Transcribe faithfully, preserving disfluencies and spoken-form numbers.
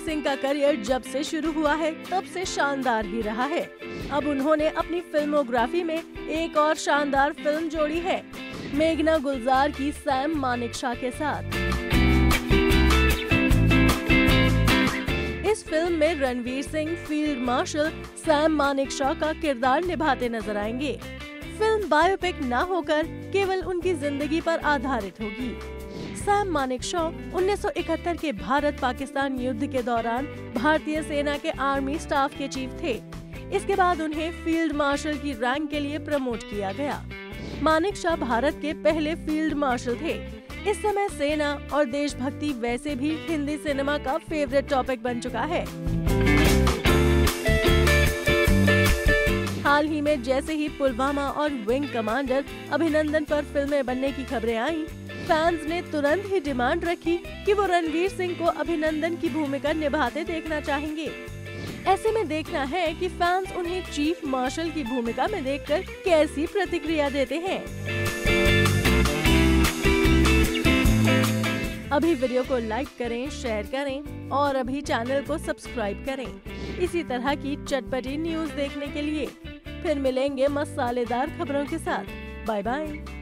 सिंह का करियर जब से शुरू हुआ है तब से शानदार ही रहा है। अब उन्होंने अपनी फिल्मोग्राफी में एक और शानदार फिल्म जोड़ी है, मेघना गुलजार की सैम मानेकशॉ के साथ। इस फिल्म में रणवीर सिंह फील्ड मार्शल सैम मानेकशॉ का किरदार निभाते नजर आएंगे। फिल्म बायोपिक न होकर केवल उनकी जिंदगी पर आधारित होगी। सैम मानेकशॉ उन्नीस सौ इकहत्तर के भारत पाकिस्तान युद्ध के दौरान भारतीय सेना के आर्मी स्टाफ के चीफ थे। इसके बाद उन्हें फील्ड मार्शल की रैंक के लिए प्रमोट किया गया। मानेकशॉ भारत के पहले फील्ड मार्शल थे। इस समय सेना और देशभक्ति वैसे भी हिंदी सिनेमा का फेवरेट टॉपिक बन चुका है। हाल ही में जैसे ही पुलवामा और विंग कमांडर अभिनंदन पर फिल्में बनने की खबरें आईं, फैंस ने तुरंत ही डिमांड रखी कि वो रणवीर सिंह को अभिनंदन की भूमिका निभाते देखना चाहेंगे। ऐसे में देखना है कि फैंस उन्हें चीफ मार्शल की भूमिका में देखकर कैसी प्रतिक्रिया देते हैं। अभी वीडियो को लाइक करें, शेयर करें और अभी चैनल को सब्सक्राइब करें इसी तरह की चटपटी न्यूज देखने के लिए। फिर मिलेंगे मसालेदार खबरों के साथ। Bye bye.